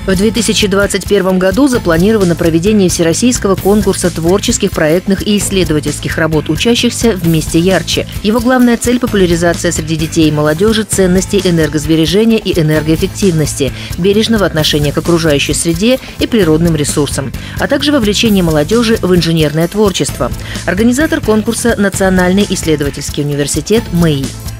В 2021 году запланировано проведение всероссийского конкурса творческих, проектных и исследовательских работ учащихся «Вместе ярче». Его главная цель – популяризация среди детей и молодежи ценностей энергосбережения и энергоэффективности, бережного отношения к окружающей среде и природным ресурсам, а также вовлечение молодежи в инженерное творчество. Организатор конкурса – Национальный исследовательский университет МЭИ.